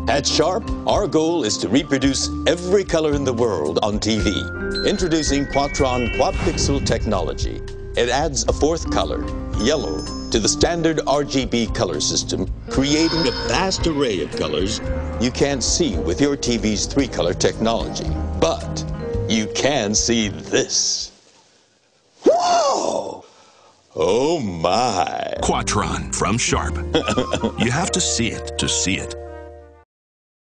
At Sharp, our goal is to reproduce every color in the world on TV. Introducing Quadtron quad-pixel technology. It adds a fourth color, yellow, to the standard RGB color system, creating a vast array of colors you can't see with your TV's three-color technology. But you can see this. Whoa! Oh my! Quadtron from Sharp. You have to see it to see it.